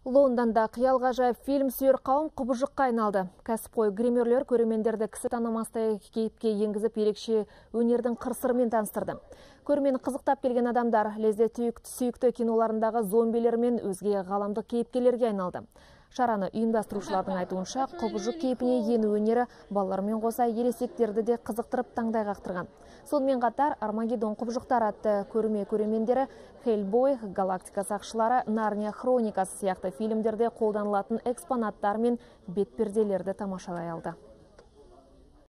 Лондонда қиял ғажайып фильм сүйер қауым құбыжыққа айналды. Кәсіпқой гримерлер көрермендерді кісі танымастай кейіпке енгізіп ерекше өнердің қыр-сырымен таныстырды. Көрмені қызықтап келген адамдар лезде сүйікті киноларындағы зомбилер мен өзге ғаламдық кейіпкерлерге айналды. Шараны ұйымдастырушылардың айтуынша, құбыжық кейпіне ену өнері балалармен қоса ересектерді де қызықтырып таңдай қақтырған. Сонымен қатар Армагеддон құбыжықтар атты көрме көрермендері Хеллбой, Галактика сақшылары, Нарния хроникасы сияқты фильмдерде қолданылатын экспонаттар мен бетперделерді тамашалай алды.